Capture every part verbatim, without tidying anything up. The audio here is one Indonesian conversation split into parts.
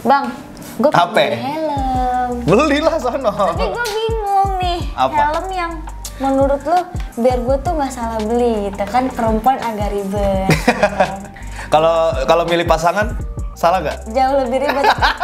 Bang, gue Apa? beli helm. Belilah sono. Tapi gue bingung nih, Apa? helm yang menurut lo biar gue tuh nggak salah beli gitu kan, perempuan agak ribet. Kalau kalau milih pasangan salah gak? Jauh lebih ribet.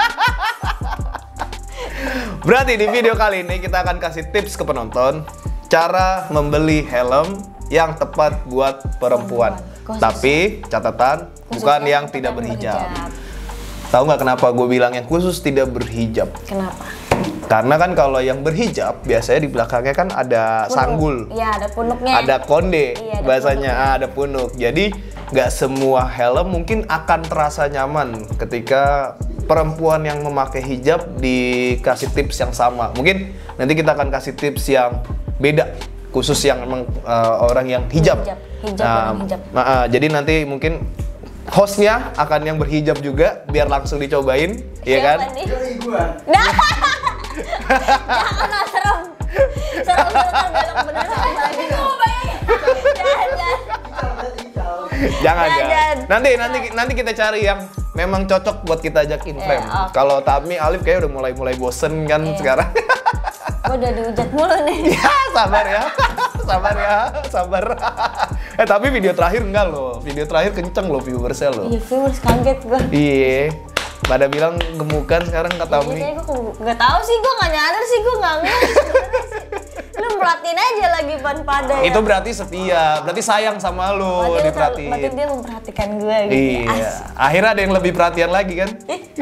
Berarti di video kali ini kita akan kasih tips ke penonton cara membeli helm yang tepat buat perempuan. Khusus- Tapi catatan bukan Khususnya yang untuk tidak yang berhijab. Tahu nggak kenapa gue bilang yang khusus tidak berhijab? Kenapa? Karena kan kalau yang berhijab biasanya di belakangnya kan ada Punuk. sanggul, Iya, ada punuknya. ada konde, Iya, ada bahasanya punuknya. ah, ada punuk. Jadi nggak semua helm mungkin akan terasa nyaman ketika perempuan yang memakai hijab dikasih tips yang sama. Mungkin nanti kita akan kasih tips yang beda, khusus yang emang uh, orang yang hijab. Hijab, hijab, Nah, orang hijab. nah, uh, jadi nanti mungkin hostnya akan yang berhijab juga, biar langsung dicobain, ya kan? Siapa nih? Nah, jangan lah, serem. Serem bener, belok bener apa lagi. Jangan, jangan. Jangan, Jangan. jangan. Nanti nanti nanti kita cari yang memang cocok buat kita ajakin Iya, frame. oke. Kalau Tami, Alif kayak udah mulai-mulai bosen kan Iya. sekarang. Gue udah dihujat mulu nih. Ya, sabar ya. Sabar ya, sabar. Eh, tapi video terakhir enggak loh. Video terakhir kenceng loh viewersnya loh. Iya, viewers kaget gue. Iya. Pada bilang gemukan sekarang kata Iya, Tami. kayaknya gue nggak tahu sih, gue nggak nyadar sih, gue nggak ngerti sebenarnya sih. Lu merhatiin aja lagi pan pada ya. Itu berarti setia, berarti sayang sama lu, Berarti dia terlalu- diperhatiin. berarti dia memperhatikan gue gitu. Iya. As- Akhirnya ada yang lebih perhatian lagi kan?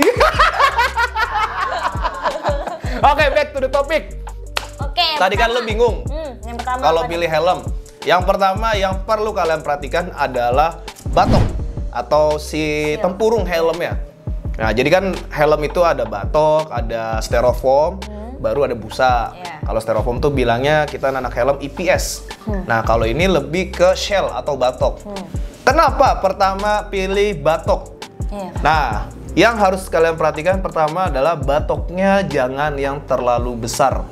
Oke, back to the topic. Oke. yang Tadi kan pertama. lu bingung. Hmm, yang pertama. Kalau apa nih? pilih helm, yang pertama yang perlu kalian perhatikan adalah batok atau si Iya. tempurung helmnya. Nah, jadi kan helm itu ada batok, ada styrofoam, baru ada busa. Iya. Kalau styrofoam tuh bilangnya kita anak helm I P S. Nah, kalau ini lebih ke shell atau batok. Kenapa pertama pilih batok? Iya. Nah, yang harus kalian perhatikan pertama adalah batoknya jangan yang terlalu besar.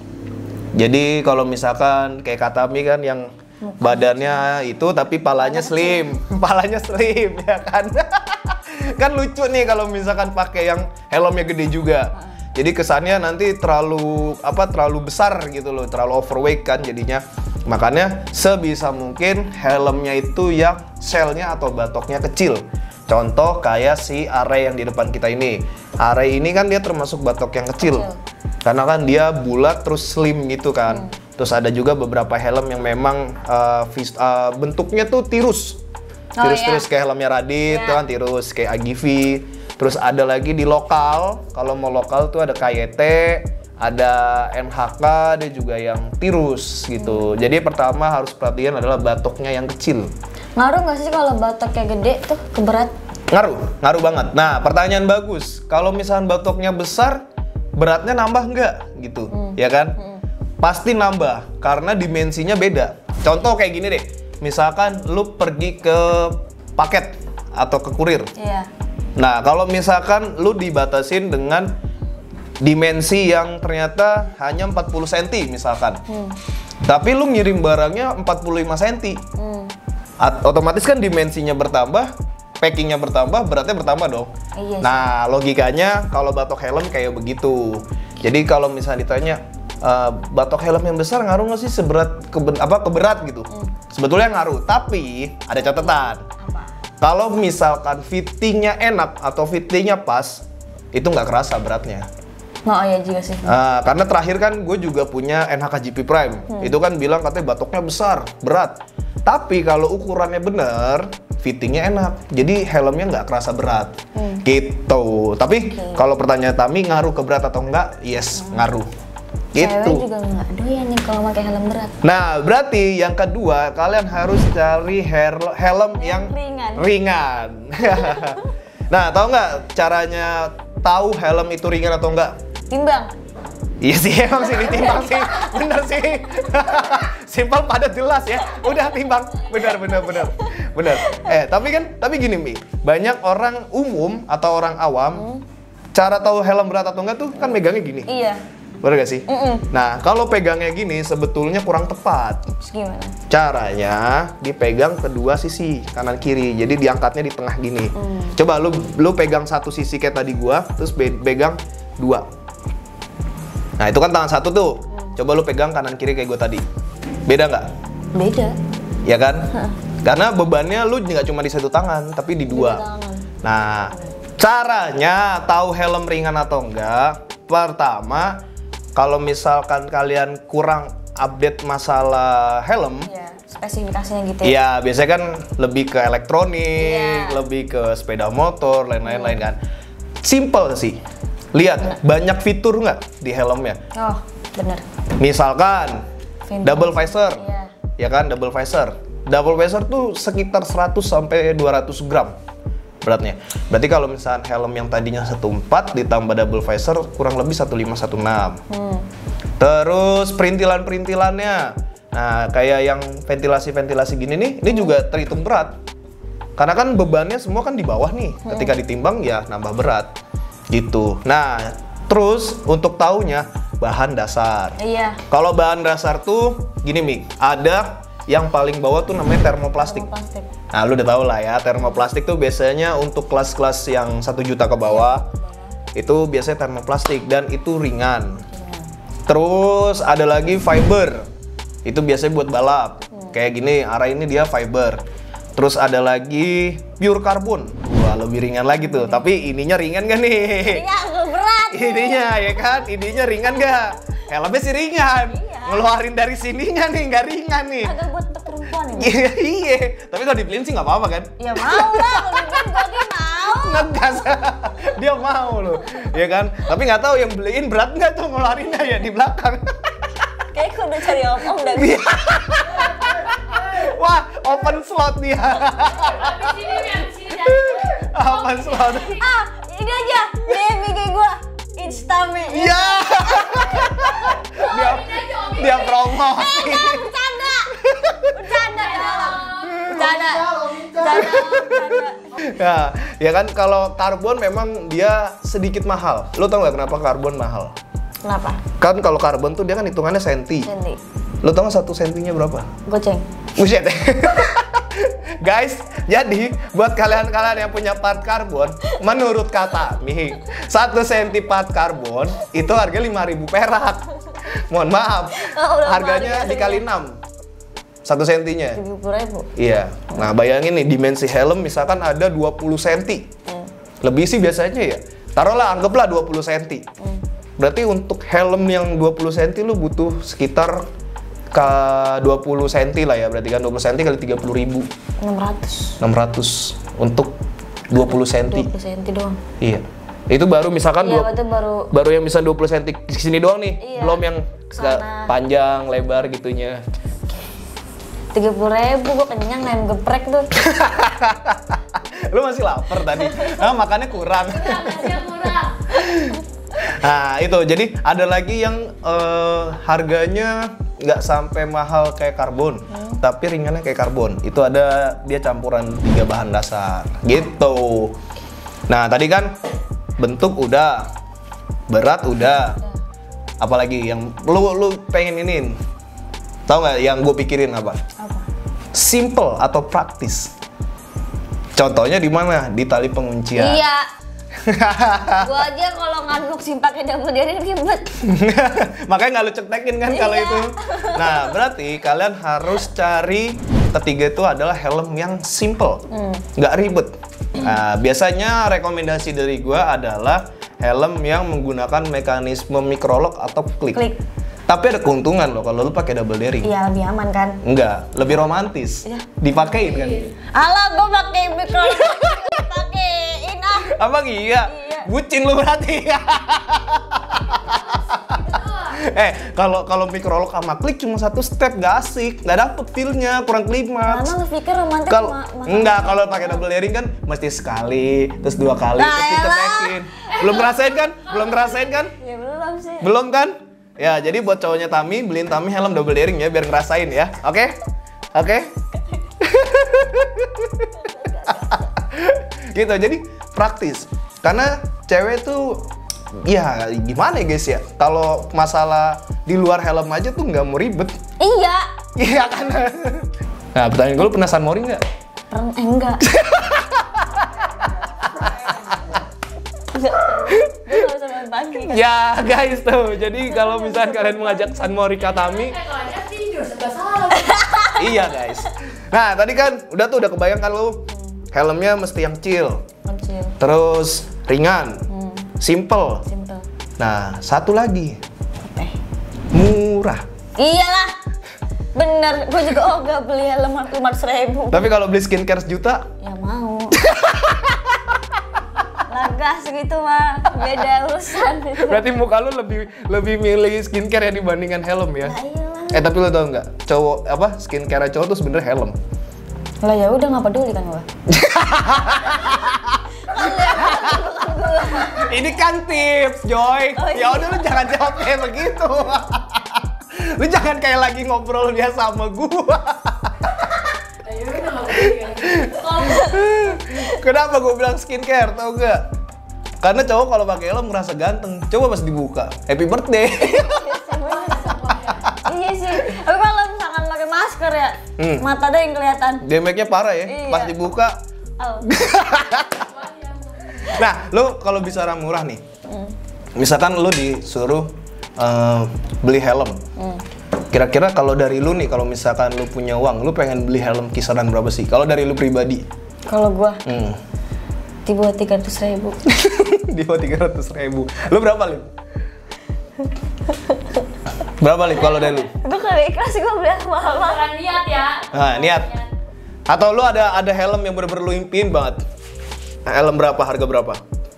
Jadi kalau misalkan kayak Katami kan yang badannya itu tapi palanya slim, palanya slim ya kan. Kan lucu nih kalau misalkan pakai yang helmnya gede juga. Jadi kesannya nanti terlalu apa terlalu besar gitu loh, terlalu overweight kan jadinya. Makanya sebisa mungkin helmnya itu yang shellnya atau batoknya kecil. Contoh kayak si Array yang di depan kita ini. Array ini kan dia termasuk batok yang kecil. Kecil. Karena kan dia bulat terus slim gitu kan. Terus ada juga beberapa helm yang memang uh, vis- uh, bentuknya tuh tirus. Oh, Tirus-tirus iya. kayak helmnya Radit Iya. tuh kan tirus kayak A G V. Terus ada lagi di lokal. Kalau mau lokal tuh ada K Y T, ada M H K, ada juga yang tirus gitu. Jadi pertama harus perhatian adalah batoknya yang kecil. Ngaruh nggak sih kalau batoknya gede tuh keberat? Ngaruh, ngaruh banget. Nah, pertanyaan bagus. Kalau misalnya batoknya besar, beratnya nambah nggak gitu, ya kan? Pasti nambah karena dimensinya beda. Contoh kayak gini deh. Misalkan lu pergi ke paket atau ke kurir. Iya. Nah, kalau misalkan lu dibatasin dengan dimensi yang ternyata hanya empat puluh sentimeter misalkan. Tapi lu ngirim barangnya empat puluh lima sentimeter. Hmm. At- otomatis kan dimensinya bertambah, packingnya bertambah, beratnya bertambah dong. Iya sih. Nah, logikanya kalau batok helm kayak begitu. Jadi kalau misalnya ditanya, "Eh, batok helm yang besar ngaruh nggak sih seberat keben- apa keberat gitu?" Sebetulnya ngaruh, tapi ada catatan. Apa? Kalau misalkan fittingnya enak atau fittingnya pas, itu nggak kerasa beratnya. Oh iya juga sih. Nah, karena terakhir kan gue juga punya N H K G P Prime. Itu kan bilang katanya batoknya besar, berat. Tapi kalau ukurannya bener, fittingnya enak. Jadi helmnya nggak kerasa berat. Gitu. Tapi kalau pertanyaan Tami ngaruh ke berat atau enggak? Yes, ngaruh. Cewek Gitu. juga nggak doyan nih kalau pakai helm berat. Nah, berarti yang kedua kalian harus cari her- helm yang ringan. ringan. Nah, tahu nggak caranya tahu helm itu ringan atau enggak? Timbang. Iya sih, emang sih ditimbang sih, bener sih. Simpel padat jelas ya. Udah timbang, bener bener bener bener. Eh tapi kan, tapi gini Mi, banyak orang umum atau orang awam, cara tahu helm berat atau enggak tuh kan megangnya gini. Iya. Bener gak sih? Mm-mm. Nah, kalau pegangnya gini sebetulnya kurang tepat. Terus gimana? Caranya dipegang kedua sisi, kanan kiri. Jadi diangkatnya di tengah gini. Mm. Coba lu lu pegang satu sisi kayak tadi gua, terus be- pegang dua. Nah, itu kan tangan satu tuh. Mm. Coba lu pegang kanan kiri kayak gua tadi. Beda nggak? Beda. Ya kan? Karena bebannya lu nggak cuma di satu tangan, tapi di dua. Dua tangan. Nah, caranya tahu helm ringan atau enggak? Pertama, kalau misalkan kalian kurang update masalah helm, Iya, spesifikasinya gitu ya. ya biasanya kan lebih ke elektronik, Iya. lebih ke sepeda motor, lain-lain lain kan. Simple sih. Lihat, banyak fitur nggak di helmnya? Oh, bener. Misalkan Fitur. double visor, Iya. ya kan double visor. Double visor tuh sekitar seratus sampai dua ratus gram beratnya. Berarti kalau misalkan helm yang tadinya satu koma empat ditambah double visor kurang lebih satu koma lima satu enam. Hmm. Terus perintilan-perintilannya. Nah, kayak yang ventilasi-ventilasi gini nih, ini juga terhitung berat. Karena kan bebannya semua kan di bawah nih. Ketika ditimbang ya nambah berat. Gitu. Nah, terus untuk taunya bahan dasar. Iya. Kalau bahan dasar tuh gini Mi, ada yang paling bawah tuh namanya termoplastik. Plastik. Nah, lu udah tau lah ya, termoplastik tuh biasanya untuk kelas-kelas yang satu juta ke bawah, itu biasanya termoplastik dan itu ringan. Terus ada lagi fiber, itu biasanya buat balap. Kayak gini, arah ini dia fiber. Terus ada lagi pure carbon, wah lebih ringan lagi tuh. Tapi ininya ringan gak nih? Ini agak berat. Ininya ya kan, ininya ringan gak? Helmnya sih ringan, Iya. ngeluarin dari sininya nih, nggak ringan nih. Agak buat untuk perempuan ini. Iya, iya. Tapi kalau dibeliin sih nggak apa-apa kan? Ya mau lah, kalau dibeliin gue dia mau. Ngegas. Dia mau loh, ya kan? Tapi nggak tahu yang beliin berat nggak tuh ngeluarinnya ya di belakang. Kayaknya gue udah cari om-om dan gue. Wah, open slot dia. Habis ini nih, habis ini dari Open slot. Ah, ini aja. Dia bikin gue Instame. Iya. Dia dia promosi. Enggak, bercanda. Bercanda ya. Bercanda. Bercanda. Bercanda. Ya, ya kan kalau karbon memang dia sedikit mahal. Lo tau nggak kenapa karbon mahal? Kenapa? Kan kalau karbon tuh dia kan hitungannya senti. Senti. Lo tau nggak satu sentinya berapa? Goceng. Buset. Guys, jadi buat kalian-kalian yang punya part karbon, menurut kata Mi, satu senti part karbon itu harga lima ribu perak. Mohon maaf, Oh, udah harganya mahal, dikali enam. Satu sentinya. tujuh puluh ribu. Iya. Nah, bayangin nih dimensi helm misalkan ada dua puluh senti. Hmm. Lebih sih biasanya ya. Taruhlah anggaplah dua puluh senti. Hmm. Berarti untuk helm yang dua puluh senti lu butuh sekitar ke dua puluh senti lah ya, berarti kan dua puluh senti kali tiga puluh ribu. enam ratus. enam ratus untuk dua puluh senti. dua puluh senti doang. Iya. Itu baru misalkan Iya, dua- berarti baru baru yang bisa dua puluh senti ke sini doang nih. Iya. Belum yang sega- Sana. panjang, lebar gitunya. tiga puluh ribu, gue kenyang nem geprek tuh. Lu masih lapar tadi. Nah, makannya kurang. nasinya kurang. Nah, itu. Jadi ada lagi yang eh, harganya nggak sampai mahal kayak karbon, Hmm. tapi ringannya kayak karbon. Itu ada dia campuran tiga bahan dasar. Gitu. Nah, tadi kan bentuk udah, berat udah. Apalagi yang lu lu pengen inin? Tahu nggak yang gue pikirin apa? Apa? Simple atau praktis. Contohnya di mana? Di tali penguncian. Iya. Gua aja kalau ngaduk sim pakai double daring ribet. Makanya nggak lu cetekin kan kalau Iya. itu. Nah, berarti kalian harus cari ketiga itu adalah helm yang simple, Hmm. nggak ribet. Nah, biasanya rekomendasi dari gua adalah helm yang menggunakan mekanisme microlock atau klik. Klik. Tapi ada keuntungan loh kalau lu pakai double daring. Iya, lebih aman kan? Enggak, lebih romantis. Iya. Dipakein kan? Alah, gua pakai mikro pakein ah. Abang iya? Iya. Bucin lu berarti. Eh, kalau kalau microlock sama klik cuma satu step, gak asik, nggak dapet feel-nya, kurang klimaks. Mana lu pikir romantis Kalau sama sama- enggak, kalau pakai double daring kan mesti sekali, terus dua kali, Nah, terus elah. ditetekin. Belum ngerasain kan? Belum ngerasain kan? Ya belum sih. Belum kan? Ya, jadi buat cowoknya Tami, beliin Tami helm double daring ya biar ngerasain ya. Oke? Oke? Gitu, jadi praktis. Karena cewek tuh ya gimana ya guys ya? Kalau masalah di luar helm aja tuh nggak mau ribet. Iya. Iya kan? Nah, pertanyaan gue, lu pernah sunmori nggak? Pernah, eh, enggak. Enggak. Gue nggak bisa main pagi. Ya guys tuh, jadi kalau misalnya kalian mengajak sunmori Katami, Eh, kalau ada tidur serba salah. iya guys. Nah tadi kan udah tuh udah kebayang kan lu, helmnya mesti yang chill, Kecil. terus ringan, Hmm. simple. Simple. Nah satu lagi, Apa? murah. Iyalah. Bener, gue juga oh gak beli helm lima ratus ribu. Tapi kalau beli skincare sejuta, Ya mau. Lagas gitu mah, beda urusan. berarti muka lu lebih lebih milih skincare ya dibandingkan helm ya? Lah iyalah. Eh tapi lu tau nggak, cowok apa skincare cowok tuh sebenarnya helm. Lah ya udah nggak peduli kan gue. Ini kan tips, Joy. Oh, Ya udah lu jangan jawab kayak begitu. Lu jangan kayak lagi ngobrol biasa sama gua. Ayo udah nggak boleh. Kenapa gua bilang skincare, tau gak? Karena cowok kalau pakai helm merasa ganteng. Coba pas dibuka, happy birthday. Iya sih. Tapi kalau misalkan pakai masker ya, Hmm. mata ada yang kelihatan. Damage-nya parah ya. Iya. Pas dibuka. Oh. Nah, lu kalau bicara murah nih. Hmm. Misalkan lu disuruh eh, beli helm. Hmm. Kira-kira kalau dari lu nih, kalau misalkan lu punya uang, lu pengen beli helm kisaran berapa sih? Kalau dari lu pribadi? Kalau gua Hmm. dibuat tiga ratus ribu. Di bawah tiga ratus ribu. Lu berapa, Lip? Berapa, Lip, kalau dari lu? Gue kalau ikhlas gue beli yang mahal-mahal. Bukan niat ya. Nah, niat. Atau lu ada ada helm yang bener-bener lu impiin banget? Helm berapa? Harga berapa?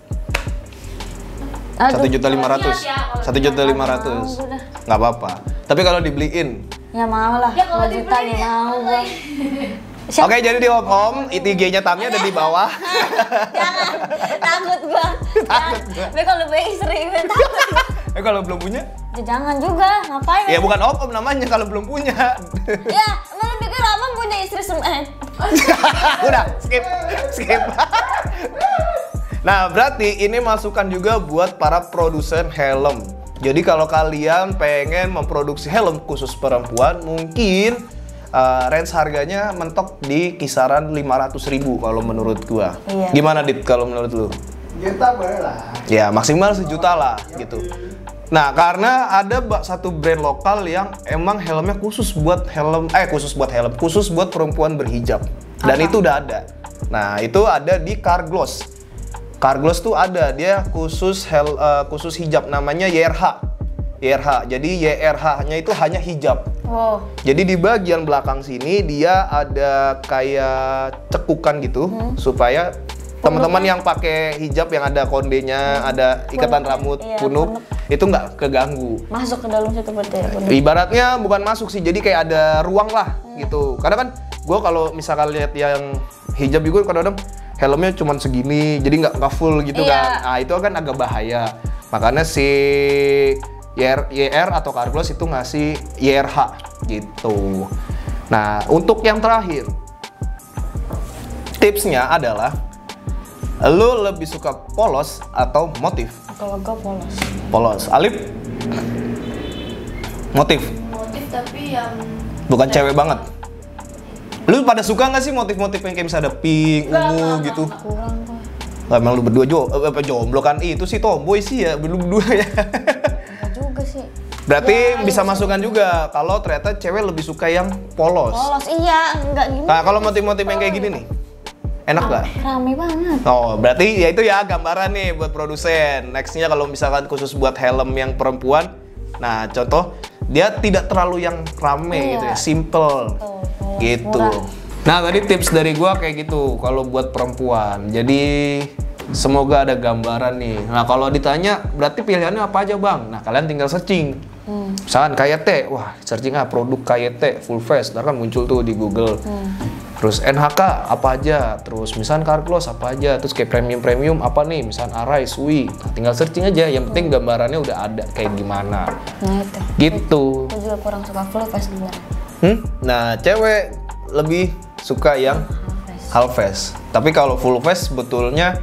Satu juta lima ratus. Satu juta lima ratus. Mau, udah. Nggak apa-apa. Tapi kalau dibeliin. Ya mau lah. Ya kalau dua juta dibeliin ya ya mau gua. Oke, jadi di Om Om, I G nya Tami ada di bawah. Jangan, takut gua. Takut gua. Tapi kalau punya istri gue takut. Eh kalau belum punya? Ya, jangan juga, ngapain? Ya bukan Om Om namanya kalau belum punya. Ya, emang lu pikir abang punya istri sem eh. Udah, skip, skip. Nah, berarti ini masukan juga buat para produsen helm. Jadi kalau kalian pengen memproduksi helm khusus perempuan, mungkin uh, range harganya mentok di kisaran lima ratus ribu kalau menurut gua. Iya. Gimana, Dit, kalau menurut lu? Juta boleh lah. Ya, maksimal sejuta lah gitu. Nah, karena ada ba- satu brand lokal yang emang helmnya khusus buat helm, eh khusus buat helm, khusus buat perempuan berhijab. Dan Apa? itu udah ada. Nah, itu ada di Carglass. Carglass tuh ada, dia khusus hel, eh, khusus hijab, namanya Y R H. Y R H. Jadi Y R H-nya itu hanya hijab. Wow. Jadi di bagian belakang sini dia ada kayak cekukan gitu supaya teman-teman yang pakai hijab yang ada kondenya, ada ikatan Punuk. rambut Iya, punuk, punuk. itu nggak keganggu. Masuk ke dalam situ berarti ya. Bunda. Ibaratnya bukan masuk sih, jadi kayak ada ruang lah gitu. Karena kan gue kalau misalkan lihat yang hijab juga kadang-kadang helmnya cuma segini, jadi nggak nggak full gitu Iya. kan. Nah itu kan agak bahaya. Makanya si Y R, Y R atau Carglass itu ngasih Y R H gitu. Nah untuk yang terakhir, tipsnya adalah lu lebih suka polos atau motif? Kalau gue polos. Polos. Alip? Motif? Motif tapi yang Bukan cewek banget. Lu pada suka nggak sih motif-motif yang kayak misalnya ada pink, Nggak, ungu nggak, gitu? nggak, Kurang gue. Lah, emang lu berdua jo, eh, apa jomblo kan? Itu sih tomboy sih ya, lu berdua ya. Enggak juga sih. Berarti Ya, bisa iya, masukan juga kalau ternyata cewek lebih suka yang polos. Polos iya, enggak gini. Nah, kalau motif-motif yang kayak gini nih, enak nggak? Rame banget. Oh, berarti ya itu ya gambaran nih buat produsen. Nextnya kalau misalkan khusus buat helm yang perempuan, nah contoh dia tidak terlalu yang rame Iya. gitu ya, simple Tuh, polos, gitu. murah. Nah tadi tips dari gua kayak gitu kalau buat perempuan. Jadi semoga ada gambaran nih. Nah kalau ditanya berarti pilihannya apa aja bang? Nah kalian tinggal searching. Hmm. Misalkan K Y T, wah searching ah produk K Y T full face, ntar kan muncul tuh di Google. Hmm. Terus N H K apa aja, terus misalkan Carglass apa aja, terus kayak premium-premium apa nih, misalkan Arai, Sui. Nah, tinggal searching aja, yang penting gambarannya udah ada kayak gimana. Nah itu. Gitu. Gue juga kurang suka full face sebenarnya. Hmm? Nah, cewek lebih suka yang Half face. half face. Tapi kalau full face sebetulnya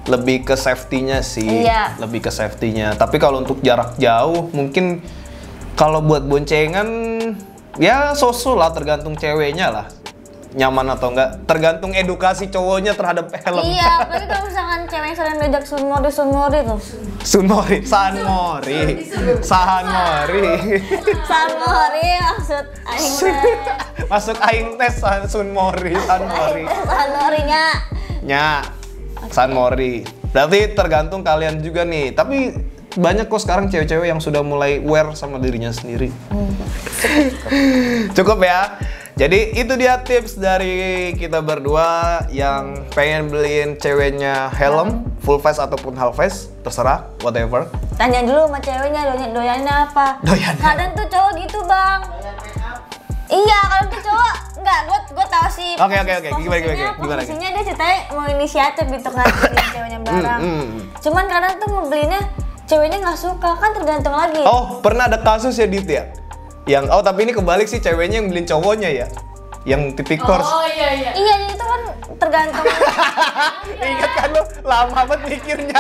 lebih ke safety-nya sih. Iya. Lebih ke safety-nya. Tapi kalau untuk jarak jauh mungkin kalau buat boncengan ya sosok lah, tergantung ceweknya lah. Nyaman atau enggak, tergantung edukasi cowoknya terhadap helm. Iya, apalagi kalau misalkan cewek yang sering diajak sunmori sunmori tuh. Sunmori, Sanmori, Sanmori. Sunmori maksud aing teh. Masuk aing tes San- Sunmori, Sanmori. Sunmorinya. Nya, Sanmori. Berarti tergantung kalian juga nih. Tapi banyak kok sekarang cewek-cewek yang sudah mulai aware sama dirinya sendiri. Cukup ya. Jadi itu dia tips dari kita berdua yang pengen beliin ceweknya helm, full face ataupun half face, terserah, whatever. Tanya dulu sama ceweknya doyan doyannya apa. Doyannya. Kadang tuh cowok gitu, Bang. Iya, kadang tuh cowok enggak, gua gua tahu sih. Oke, oke, oke. Gimana, gimana, posisinya- gimana, gimana? Posisinya dia ceritanya mau inisiatif gitu kan beliin ceweknya barang. Hmm, hmm. Cuman kadang tuh mau belinya ceweknya nggak suka, kan tergantung lagi. Oh, pernah ada kasus ya Dit ya? Yang, oh tapi ini kebalik sih, ceweknya yang beliin cowoknya ya? Yang titik course. Oh iya iya. Iya, jadi itu kan tergantung. Ingat kan lo, lama banget mikirnya.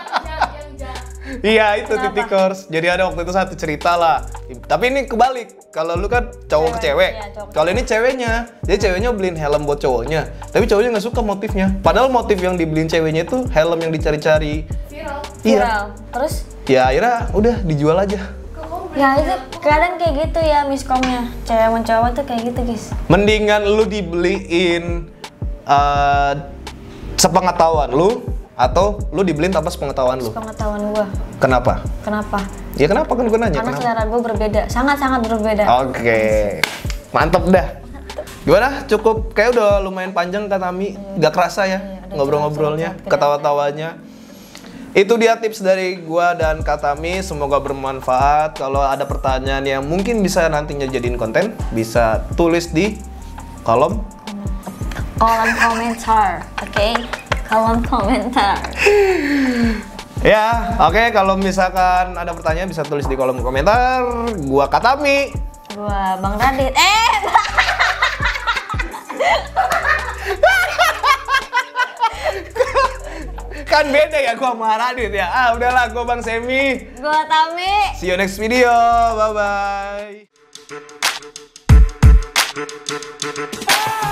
Iya itu Kenapa? titik course. Jadi ada waktu itu satu cerita lah. Tapi ini kebalik. Kalau lu kan cowok ke Cewek, cewek. iya, cowok ke Kalau ini ceweknya. Jadi ceweknya beliin helm buat cowoknya. Tapi cowoknya nggak suka motifnya. Padahal motif yang dibeliin ceweknya itu helm yang dicari-cari. Viral. Iya. Viral. Terus Ya akhirnya udah dijual aja. Kok kamu beli? ya itu kadang kayak gitu ya miskomnya. Cewek sama cowok tuh kayak gitu, guys. Mendingan lu dibeliin eh, sepengetahuan lu atau lu dibeliin tanpa sepengetahuan lu. Pengetahuan gua. Kenapa? Kenapa? Ya kenapa kan gue nanya? Karena Kenapa? selera gua berbeda, sangat-sangat berbeda. Oke, mantep dah. Gimana? Cukup kayak udah lumayan panjang kan Ami, nggak kerasa ya udah ngobrol-ngobrolnya, jelas, jelas, ketawa-tawanya. Itu dia tips dari gua dan Katami, semoga bermanfaat. Kalau ada pertanyaan yang mungkin bisa nantinya jadiin konten, bisa tulis di kolom. Kolom komentar, oke? Kolom komentar. Ya, oke. Kalau misalkan ada pertanyaan bisa tulis di kolom komentar. Gua Katami. Gua Bang Radit. Eh, Kan beda ya gua sama Radit ya. Ah, udahlah, gua Bang Semi. gua Tami. See you next video. Bye bye.